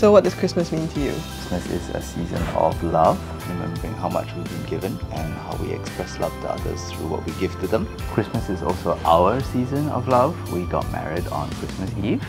So what does Christmas mean to you? Christmas is a season of love, remembering how much we've been given and how we express love to others through what we give to them. Christmas is also our season of love. We got married on Christmas Eve,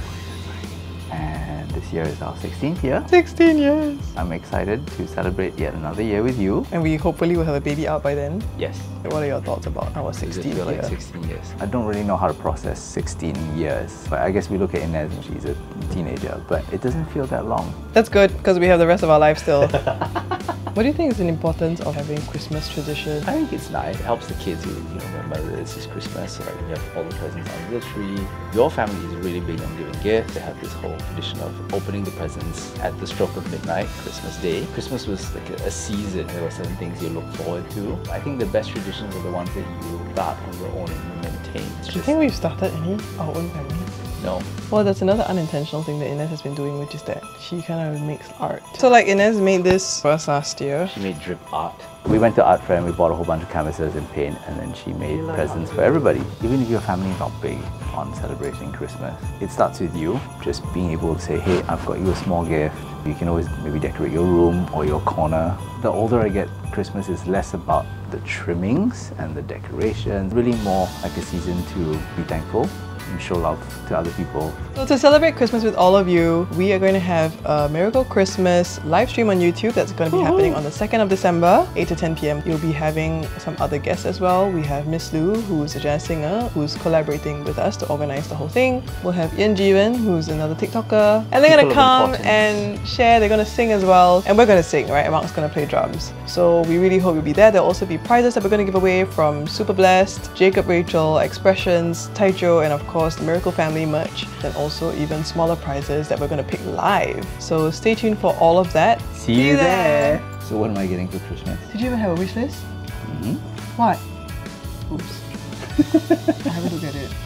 and this year is our 16th year. 16 years! I'm excited to celebrate yet another year with you. And we hopefully will have a baby out by then. Yes. What are your thoughts about our 16th Does it feel year? like 16 years? I don't really know how to process 16 years, but I guess we look at Inez and she's a teenager, but it doesn't feel that long. That's good, because we have the rest of our life still. What do you think is the importance of having Christmas tradition? I think it's nice. It helps the kids who remember that this is Christmas, so like you have all the presents under the tree. Your family is really big on giving gifts. They have this whole tradition of opening the presents at the stroke of midnight, Christmas Day. Christmas was like a season. There were certain things you look forward to. I think the best traditions are the ones that you start on your own and you maintain. Do you think we've started any our own family? No. Well, that's another unintentional thing that Inez has been doing, which is that she kind of makes art. So like Inez made this for us last year. She made drip art. We went to art fair and we bought a whole bunch of canvases and paint, and then she made presents for everybody. Even if your family is not big on celebrating Christmas, it starts with you just being able to say, hey, I've got you a small gift. You can always maybe decorate your room or your corner. The older I get, Christmas is less about the trimmings and the decorations, really more like a season to be thankful and show love to other people. So to celebrate Christmas with all of you, we are going to have a Miracle Christmas live stream on YouTube that's going to be happening on the 2nd of December, 8 to 10 p.m. You'll be having some other guests as well. We have Miss Lou, who's a jazz singer, who's collaborating with us to organize the whole thing. We'll have Ian Jeevan, who's another TikToker, and they're going to come and share. They're going to sing as well, and we're going to sing, right? Mark's going to play drums. So we really hope you'll be there. There'll also be prizes that we're going to give away from Super Blessed, Jacob Rachel, Expressions, Taijo, and of course the Miracle Family merch, and also even smaller prizes that we're going to pick live. So stay tuned for all of that. See you there! So what am I getting for Christmas? Did you even have a wish list? Mm-hmm. What? Oops. I haven't looked at it.